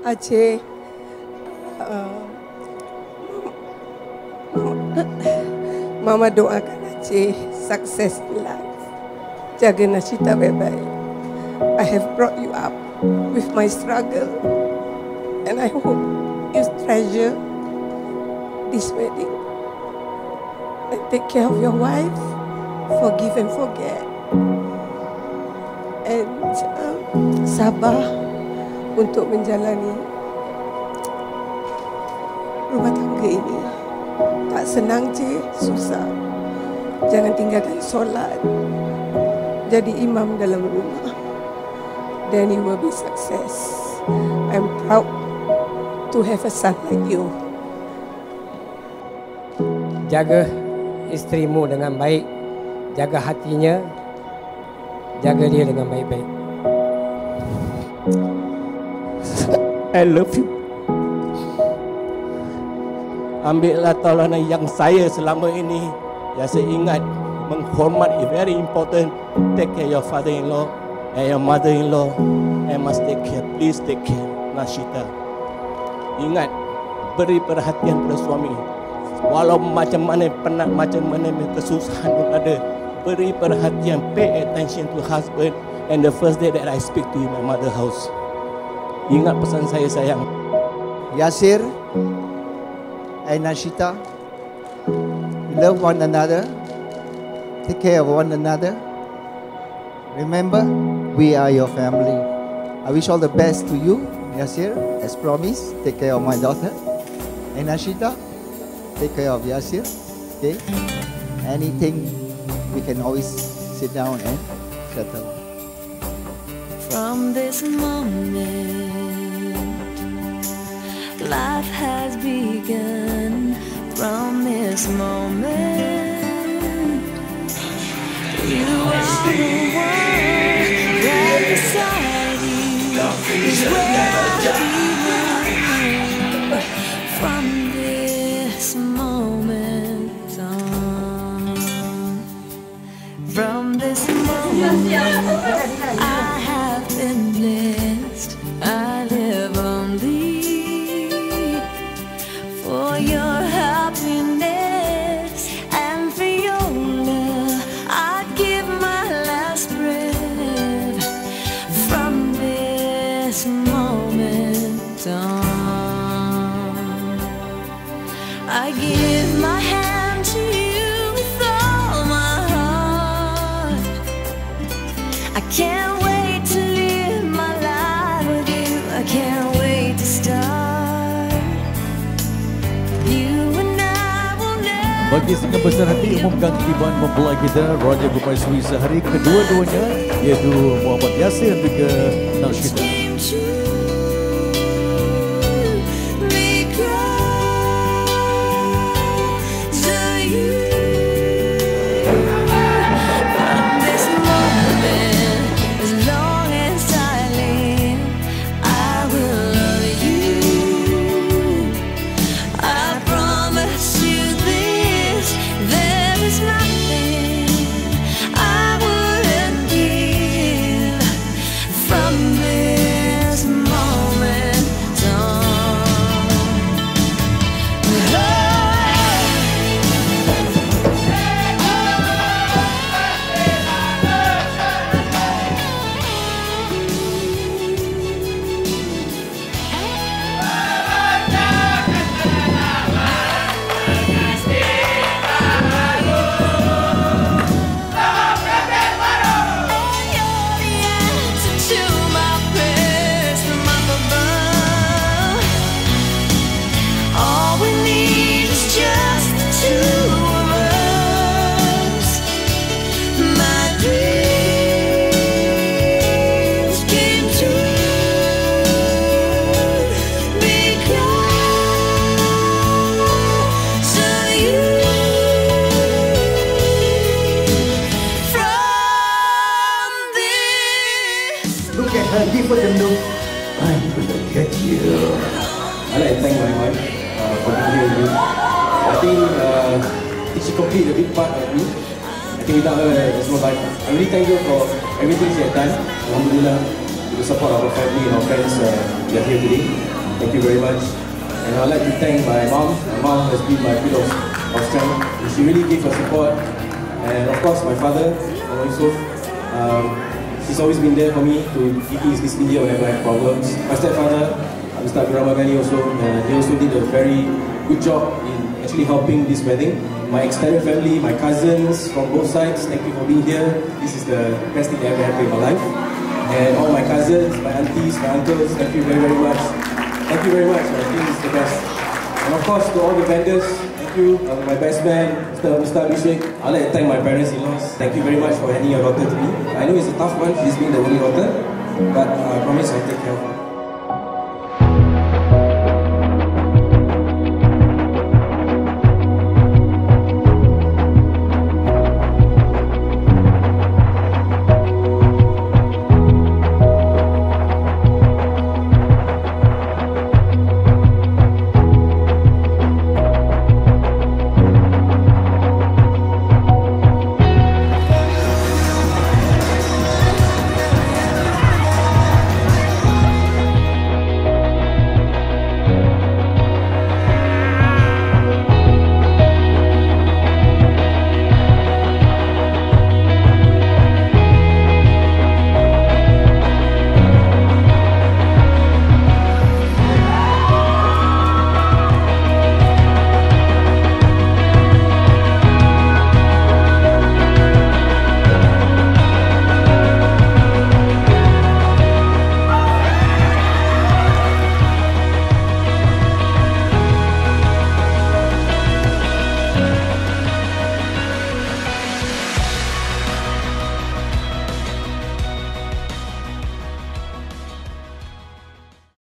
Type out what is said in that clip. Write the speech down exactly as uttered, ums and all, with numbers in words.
Aceh, uh, Mama doakan Aceh sukses in life. Jaga Nashita baik-baik. I have brought you up with my struggle, and I hope you treasure this wedding and take care of your wife, forgive and forget, and uh, sabar untuk menjalani rumah tangga ini. Tak senang je, susah. Jangan tinggalkan solat. Jadi imam dalam rumah. Then you will be success. I'm proud to have a son like you. Jaga isterimu dengan baik. Jaga hatinya. Jaga dia dengan baik-baik. I love you. Ambillah tolong yang saya selama ini. Ya, saya ingat menghormat is very important. Take care your father-in-law and your mother-in-law, and must take care. Please take care, Nashita. Ingat, beri perhatian pada suami. Walau macam mana penat, macam mana kesusahan pun ada, beri perhatian. Pay attention to husband. And the first day that I speak to you, my mother house. Ingat pesan saya, sayang. Yasir and Nashita, love one another, take care of one another. Remember, we are your family. I wish all the best to you, Yasir. As promised, take care of my daughter. And Nashita, take care of Yasir. Okay? Anything, we can always sit down and settle. From this moment, life has begun. From this moment, you are the one right beside you is where I belong. From this moment on, from this moment, I have been blessed. I live only for your happiness and for your love. I'd give my last breath. From this moment on, I give my hand to you with all my heart. I can't wait to live my life with you. I can't wait to start. Bagi sangat besar hati umumkan ketiban mempelai kita Raja Permaisuri sehari kedua-duanya, iaitu Muhammad Yasir dan juga Nashita. Give her the look. I'm gonna get you. I like to thank my wife uh, for being here with me. I think uh, she completed a big part of me. I think without her, there's no life. I really thank her for everything she has done. Alhamdulillah, with the support of our family and our friends, uh, we are here today. Thank you very much. And I'd like to thank my mom. My mom has been my pillar of, of strength. She really gave her support. And of course, my father, also, um, he's always been there for me to if he's listening here whenever I have problems. My stepfather, Mister Abdul Rahman also, uh, they also did a very good job in actually helping this wedding. My extended family, my cousins from both sides, thank you for being here. This is the best thing that ever happened in my life. And all my cousins, my aunties, my uncles, thank you very, very much. Thank you very much, I think it's the best. And of course, to all the vendors, thank you. Uh, my best man, Mister Abhishek. I'd like to thank my parents-in-laws. Thank you very much for handing your daughter to me. I know it's a tough one, she's being the only daughter, but uh, I promise I'll take care of her.